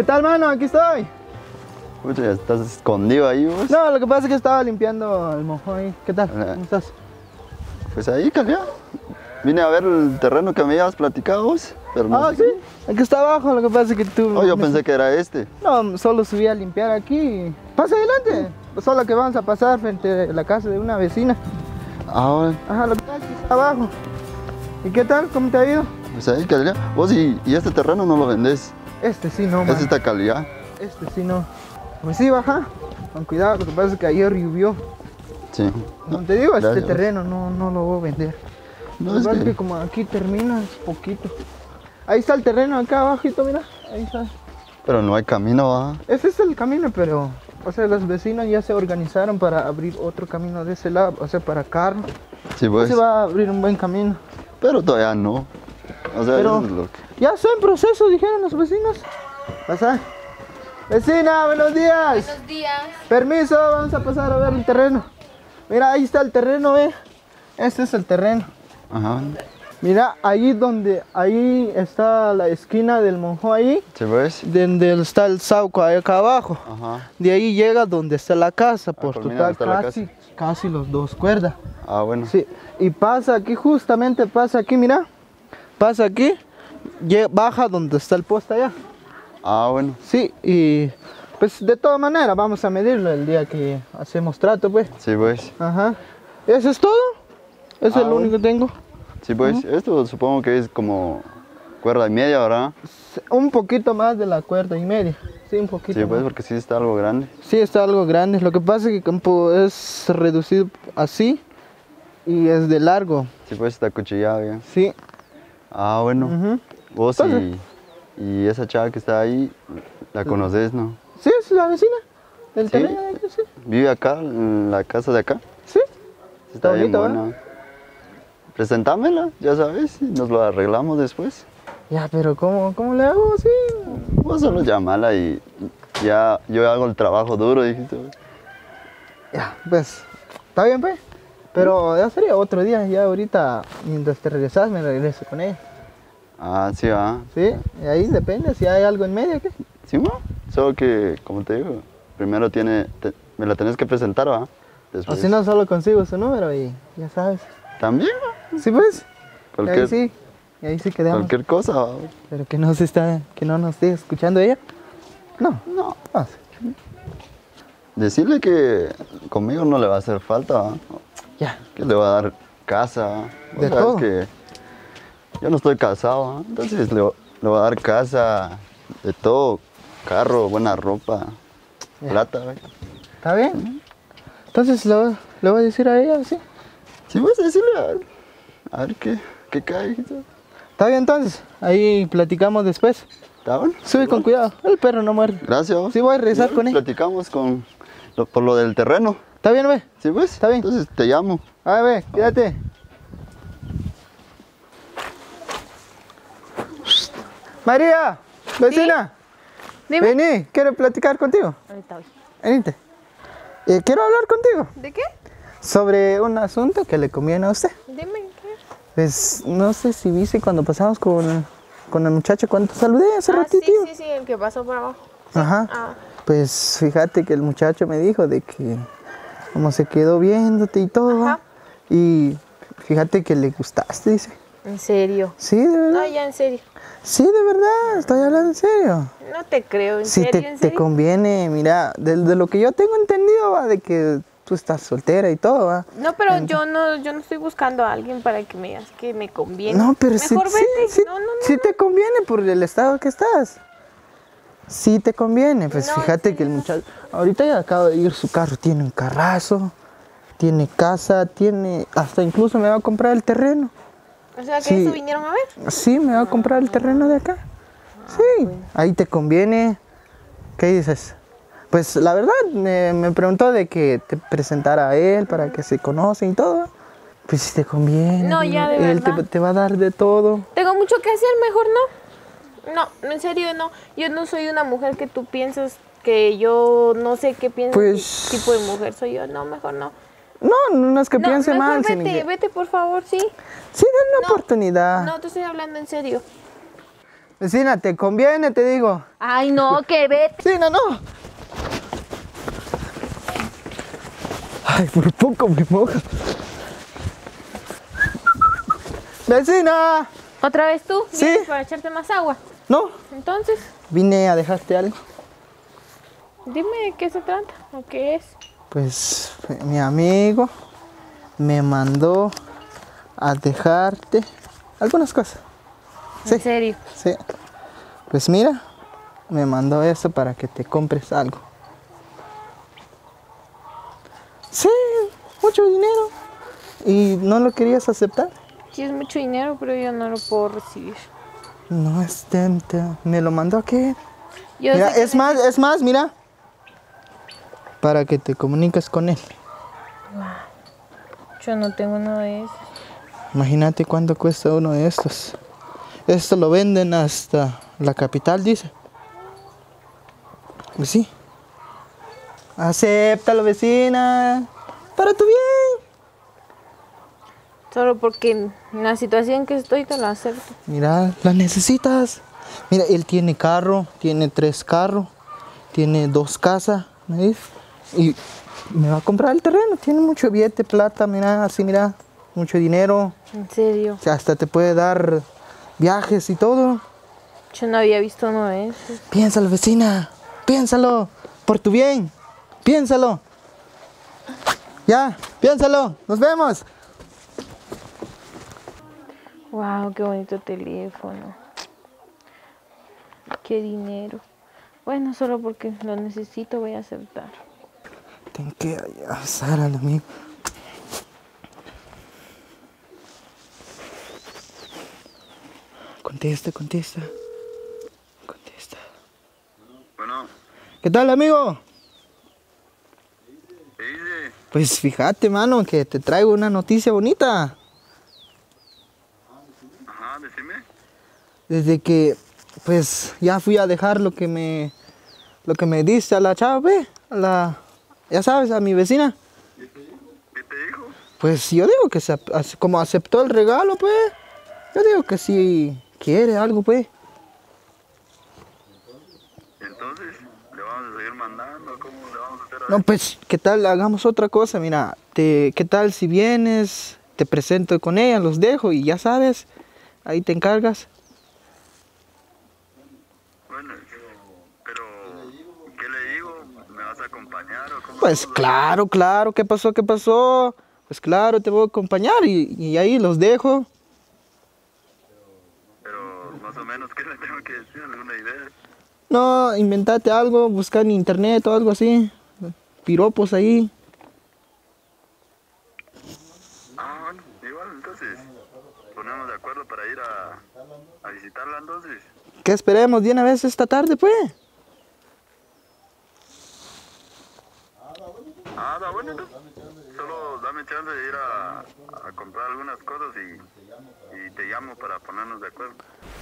¿Qué tal, mano? Aquí estoy. Pucha, ya estás escondido ahí, vos. No, lo que pasa es que estaba limpiando el mojo ahí. ¿Qué tal? ¿Cómo estás? Pues ahí, calidad. Vine a ver el terreno que me habías platicado vos, pero no sé ¿Sí? qué. Aquí está abajo, lo que pasa es que tú... Oh, yo pensé que era este. No, solo subí a limpiar aquí. Pasa adelante. Solo que vamos a pasar frente a la casa de una vecina. Ah, bueno. Ajá, lo que pasa es que está abajo. ¿Y qué tal? ¿Cómo te ha ido? Pues ahí, calidad. Vos y este terreno no lo vendés. Este sí no, Es man. esta calidad. Este sí no. Pues sí, baja. Con cuidado, lo que pasa es que ayer llovió. Sí. Como te digo, Gracias, este terreno no lo voy a vender. No, Lo es que pasa es que... que como aquí termina, es poquito. Ahí está el terreno, acá abajito, mira. Ahí está. Pero no hay camino, ¿va? Ese es el camino, pero... O sea, los vecinos ya se organizaron para abrir otro camino de ese lado. O sea, para carro. Sí, pues. Se va a abrir un buen camino. Pero todavía no. O sea, Pero eso es lo que... ya está en proceso, dijeron los vecinos. Pasa. Vecina, buenos días. Buenos días. Permiso, vamos a pasar a ver el terreno. Mira, ahí está el terreno, ve. Este es el terreno. Ajá. Mira, ahí está la esquina del monjo ahí. Sí, pues. Donde está el sauco ahí acá abajo. Ajá. De ahí llega donde está la casa, por pues mira, total ¿dónde está la casi los dos cuerdas. Ah, bueno. Sí, y pasa aquí, justamente pasa aquí, mira. Pasa aquí, baja donde está el poste allá. Ah, bueno. Sí, y pues de todas maneras vamos a medirlo el día que hacemos trato, pues. Sí, pues. Ajá. ¿Eso es todo? Eso es lo bueno. único que tengo. Sí, pues. Esto supongo que es como cuerda y media, ¿verdad? Un poquito más de la cuerda y media. Sí, un poquito Sí, pues, más. porque sí está algo grande. Sí, está algo grande. Lo que pasa es que campo es reducido así y es de largo. Sí, pues, está cuchillado ya. Sí. Ah, bueno. Ujú. Vos Entonces- y esa chava que está ahí, la conoces, ¿no? Sí, es la vecina del ¿Sí? terreno de aquí, sí. Vive acá, en la casa de acá. Sí. Está bien bonito, buena. Presentámela, ya sabes, y nos lo arreglamos después. Ya, pero ¿cómo le hago así? Vos solo llamala y ya yo hago el trabajo duro, dijiste. Ya, pues, está bien, pues. Pero ya sería otro día, ya ahorita, mientras te regresas, me regreso con ella. Ah, sí, va. Sí, y ahí depende si hay algo en medio, ¿qué? Sí, ma. Solo que, como te digo, primero me la tenés que presentar, ¿va? O Después. si no, solo consigo su número y ya sabes. También, ¿va? Sí, pues. Cualquier, Y ahí sí quedamos. cualquier cosa, ¿va? Pero que no nos esté escuchando ella. No, No. no. Decirle que conmigo no le va a hacer falta, ¿va? Ya. Que le va a dar casa, ¿va? Vos De sabes todo. que yo no estoy casado, ¿va? Entonces le va a dar casa, de todo, carro, buena ropa, Ya. plata, ¿va? ¿Está bien? Entonces le voy a decir a ella, ¿sí? Sí, vas a decirle a ver qué cae. Está bien, entonces. Ahí platicamos después. ¿Está bueno? Sube con cuidado. El perro no muerde. Gracias. ¿vos? Sí, voy a regresar Ya, con ella. Platicamos por lo del terreno. ¿Está bien, ve? ¿Sí, pues? Está bien. Entonces te llamo. A ver, quédate. María, vecina. Dime. Vení, quiero platicar contigo. Ahorita voy. Venite. Quiero hablar contigo ¿De qué? sobre un asunto que le conviene a usted. Dime, ¿qué? Pues no sé si viste cuando pasamos con el muchacho cuando te saludé hace ratito. Sí, el que pasó por abajo. Ajá. Ah, Pues fíjate que el muchacho me dijo de que como se quedó viéndote y todo. Ajá. Y fíjate que le gustaste, dice. ¿en serio? Sí, de verdad. No, ya, en serio. Sí, de verdad, estoy hablando en serio. No te creo, ¿en Si serio? te, ¿En te serio? conviene, mira, de lo que yo tengo entendido, va, de que tú estás soltera y todo, va. No, pero yo no estoy buscando a alguien para que me digas que me conviene. No, pero sí, Mejor sí, vete. sí, No. sí te conviene por el estado que estás. Sí te conviene, pues No, fíjate sí, que el no. muchacho, ahorita ya acaba de ir su carro, tiene un carrazo, tiene casa, hasta incluso me va a comprar el terreno. O sea, que Sí. eso vinieron a ver. Sí, me va a comprar el terreno de acá. Sí, ahí te conviene. ¿Qué dices? Pues la verdad me preguntó de que te presentara a él para que se conocen y todo. Pues si te conviene. No, ya, de él verdad. te va a dar de todo. Tengo mucho que hacer, mejor no. No, en serio no. Yo no soy una mujer que tú piensas que yo no sé qué piensas, Pues- qué tipo de mujer soy yo. No, mejor no. No es que No, piense mejor mal. sino vete, que- vete por favor, sí. Sí, dale una No, oportunidad. No, te estoy hablando en serio. Vecina, ¿te conviene? Te digo. Ay, no, que vete. Vecina, no. Ay, por poco me moja. Vecina. ¿Otra vez tú? Sí. ¿Vienes para echarte más agua? No, Entonces, vine a dejarte algo. dime de qué se trata o qué es. Pues mi amigo me mandó a dejarte algunas cosas. Sí. En serio. Sí. Pues mira, me mandó eso para que te compres algo. Sí, mucho dinero. ¿Y no lo querías aceptar? Sí es mucho dinero, pero yo no lo puedo recibir. No, me lo mandó aquí. Yo Mira, sé que es más, mira. Para que te comuniques con él. yo no tengo nada de eso. Imagínate cuánto cuesta uno de estos. Esto lo venden hasta la capital, dice. Pues sí. Acéptalo, vecina. Para tu bien. Solo porque en la situación que estoy te lo acepto. Mira, la necesitas. Mira, él tiene carro, tiene 3 carros, tiene 2 casas, ¿me ves? Y me va a comprar el terreno, tiene mucho billete, plata, mira, así, mira, mucho dinero. En serio. O sea, hasta te puede dar viajes y todo. Yo no había visto uno de esos. Piénsalo, vecina, piénsalo, por tu bien, piénsalo. Ya, piénsalo, nos vemos. Wow, qué bonito teléfono. Qué dinero. Bueno, solo porque lo necesito voy a aceptar. Tengo que avisar al amigo. Contesta. Contesta. Bueno, ¿Qué tal, amigo? ¿qué dice? Pues fíjate, mano, que te traigo una noticia bonita. Ajá, decime. Desde que, pues, ya fui a dejar lo que me diste a la chava, ve, ya sabes, a mi vecina. ¿Qué te dijo? Pues yo digo que como aceptó el regalo, pues, yo digo que sí quiere algo, pues. Entonces, ¿le vamos a seguir mandando? ¿Cómo le vamos a hacer No, pues, ¿qué tal? Hagamos otra cosa, mira, ¿qué tal si vienes, te presento con ella, los dejo y ya sabes, ahí te encargas? Bueno, pero ¿qué le digo? ¿Me vas a acompañar o cómo? Pues claro, ¿qué pasó? Pues claro, te voy a acompañar y ahí los dejo. Pero más o menos, ¿qué le tengo que decir? ¿Alguna idea? No, inventate algo, busca en internet o algo así, piropos ahí. Ah, bueno, igual entonces, ponemos de acuerdo para ir a visitarla entonces. ¿Qué esperemos de una vez esta tarde, pues? Ah, da bueno, entonces, solo dame chance de ir a comprar algunas cosas y te llamo para ponernos de acuerdo.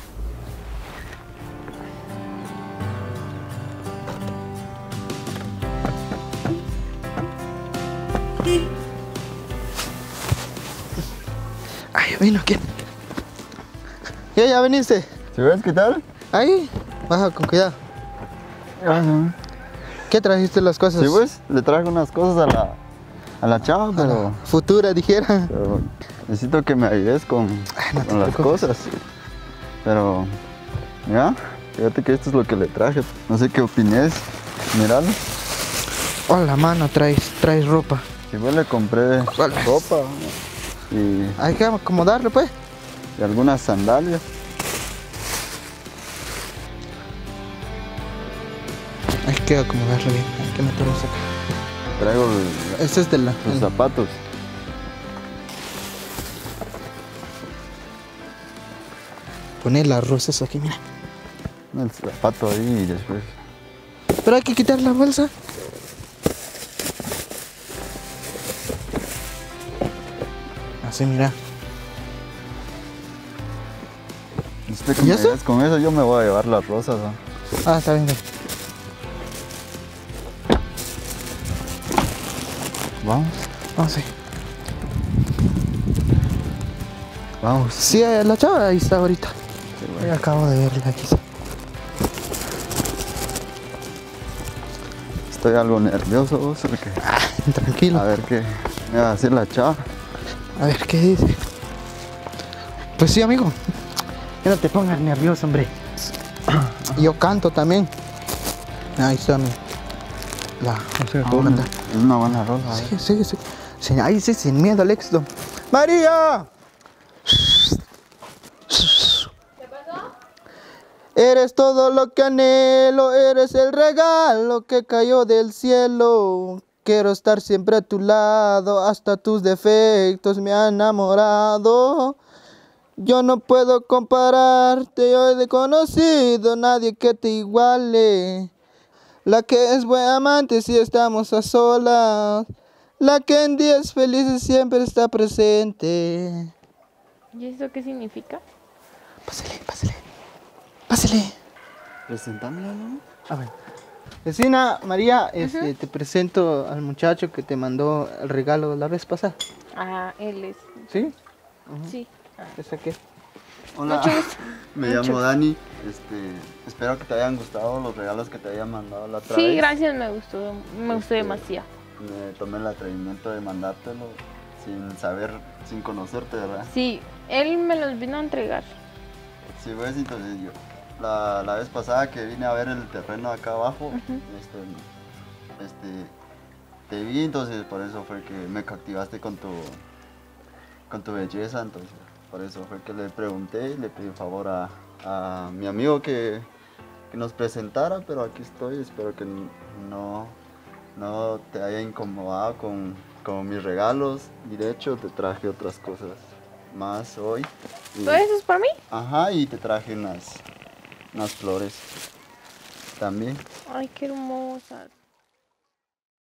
Ay, vino, ¿quién? ¿Ya viniste? ¿Sí ves qué tal? Ahí, baja con cuidado. ¿Qué trajiste las cosas? Sí, pues, le traje unas cosas a la chava, pero, Futura, dijera. pero necesito que me ayudes con no te las preocupes. cosas. Pero, mira, fíjate que esto es lo que le traje. No sé qué opines. Míralo. Hola, mano, traes ropa. Sí, pues le compré Hola. ropa y Hay que acomodarlo, pues. algunas sandalias. Hay que acomodarlo bien. Hay que meterlo acá. Traigo Este es de los zapatos. Poner las rosas aquí, mira. El zapato ahí y después. Pero hay que quitar la bolsa. Así, mira. ¿Y eso? Con eso yo me voy a llevar las rosas, ¿no? Ah, está bien. Vamos. Vamos, sí. Vamos. Sí, la chava ahí está ahorita. Sí, Yo acabo de verla aquí. Estoy algo nervioso, vos, porque... Tranquilo. A ver qué me va a decir la chava. A ver, ¿qué dice? Pues sí, amigo. Ya no te pongas nervioso, hombre. Yo canto también. Ahí está mi... La música que voy a cantar. Es una buena rola. Sigue. Sí, ahí sí, sin miedo al éxito. ¡María! ¿Qué pasó? Eres todo lo que anhelo, eres el regalo que cayó del cielo. Quiero estar siempre a tu lado, hasta tus defectos me han enamorado. Yo no puedo compararte, yo he conocido nadie que te iguale. La que es buen amante si estamos a solas, la que en días felices siempre está presente. ¿Y eso qué significa? Pásale. Presentámela, ¿no? A ver. Vecina María, te presento al muchacho que te mandó el regalo la vez pasada. Ah, él es. ¿Sí? Sí. ¿Ese qué? Hola, Mucho gusto. me llamo Dani. Espero que te hayan gustado los regalos que te había mandado la otra vez. Sí, gracias, me gustó demasiado. Me tomé el atrevimiento de mandártelo sin saber, sin conocerte, ¿verdad? Sí, él me los vino a entregar. Sí, pues entonces yo, la vez pasada que vine a ver el terreno acá abajo, te vi, entonces por eso fue que me captivaste con tu belleza, entonces por eso fue que le pregunté y le pedí favor a mi amigo que nos presentara, pero aquí estoy, espero que no te haya incomodado con mis regalos, y de hecho te traje otras cosas más hoy. ¿Todo eso es para mí? Ajá, y te traje unas flores también. Ay, qué hermosas.